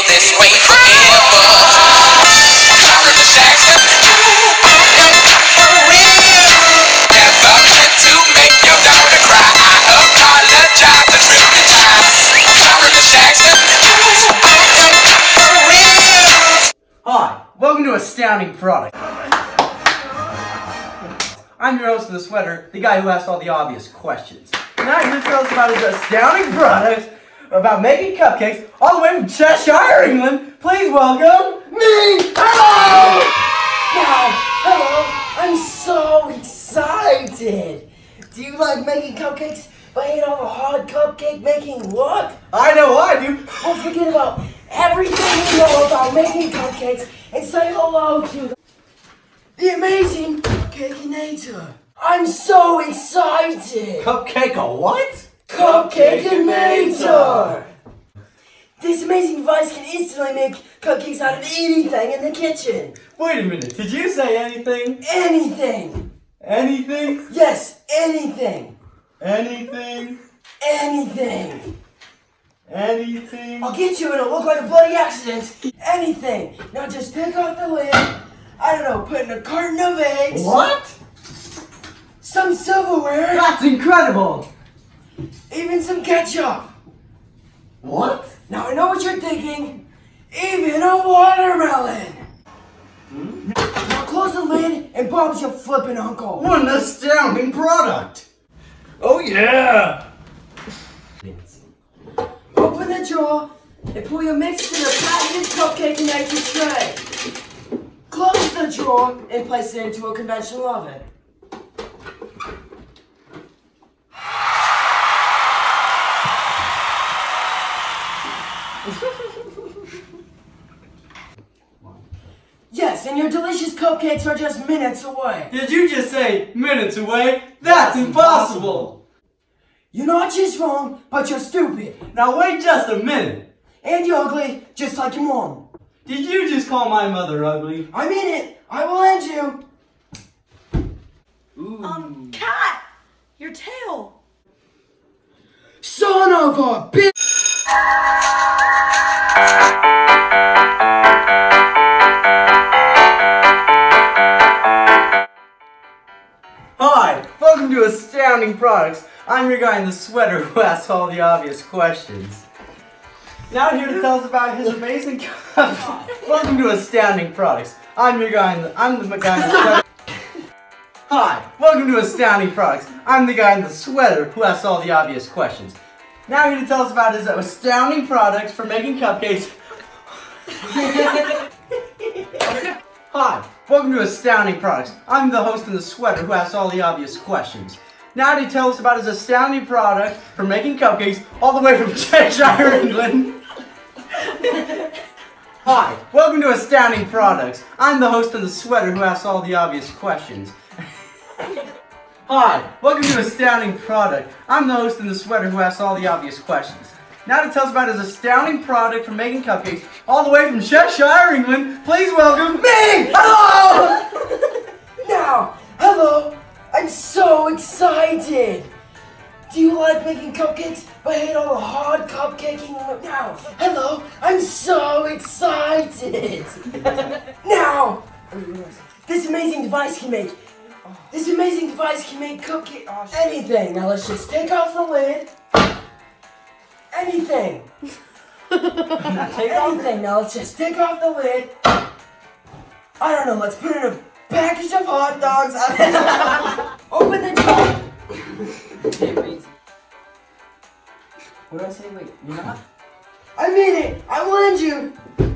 this way forever. Sorry, Miss Jackson. Never meant to make your daughter cry. I apologize a trillion times. Sorry, Miss Jackson. Hi, welcome to Astounding Product. I'm your host of the sweater, the guy who asks all the obvious questions. Now he's going to tell us about his astounding product about making cupcakes all the way from Cheshire, England. Please welcome me! Hello! Now, hello, I'm so excited. Do you like making cupcakes but hate all the hard cupcake making work? I know I do. Well, forget about everything you know about making cupcakes and say hello to the amazing Cupcakeinator. I'm so excited. Cupcake a what? Cupcakeinator. This amazing device can instantly make cupcakes out of anything in the kitchen. Wait a minute, did you say anything? Anything. Anything? Yes, anything. Anything? Anything. Anything? I'll get you and it'll look like a bloody accident. Anything. Now just take off the lid. I don't know, put in a carton of eggs. What? Some silverware. That's incredible! Even some ketchup. What? Now I know what you're thinking. Even a watermelon. Now close the lid and Bob's your flippin' uncle. What an astounding product! Oh yeah! Open the drawer and pour your mix in the patented Cupcakeinator tray. Close the drawer and place it into a conventional oven. Yes, and your delicious cupcakes are just minutes away. Did you just say minutes away? That's impossible! You're not just wrong, but you're stupid. Now wait just a minute. And you're ugly, just like your mom. Did you just call my mother ugly? I mean it. I will end you. Cat! Your tail! Son of a bitch! Hi, welcome to Astounding Products. I'm your guy in the sweater who asks all the obvious questions. Now here to tell us about his amazing welcome to Astounding Products. I'm the guy in the sweater. Hi, welcome to Astounding Products. I'm the guy in the sweater who asks all the obvious questions. Now here to tell us about his astounding products for making cupcakes. Hi, welcome to Astounding Products. I'm the host in the sweater who asks all the obvious questions. Now to tell us about his astounding product for making cupcakes all the way from Cheshire, England. Hi, welcome to Astounding Products. I'm the host in the sweater who asks all the obvious questions. Hi, welcome to Astounding Product. I'm the host in the sweater who asks all the obvious questions. Now to tell us about his astounding product for making cupcakes all the way from Cheshire, England, please welcome me! Hello! Now, hello, I'm so excited. Do you like making cupcakes but hate all the hard cupcaking? Now, hello, I'm so excited. Now, this amazing device can make cupcake anything. Now let's just take off the lid. Anything. Anything. Now let's just take off the lid. I don't know, let's put in a package of hot dogs. Open the door. What did I say? Wait, you're not? I mean it. I will end you.